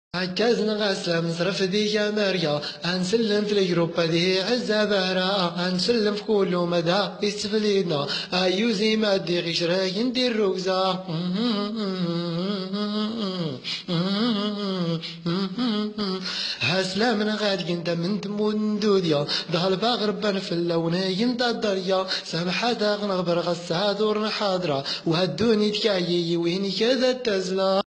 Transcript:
عكازنا غاسلة مصرف ذي ماريا هنسلم في الجروب ذي عزة بهرا هنسلم في كل مدى يستفلينا ايوزي ما دي غشرا ندير روزا هسلا من غاد انت من تمون دوديا ظهر باغربان في اللون ينتا الدريا سامحة غنغبر غسها دور حاضرة وهدوني تكايي وين كذا تزلا.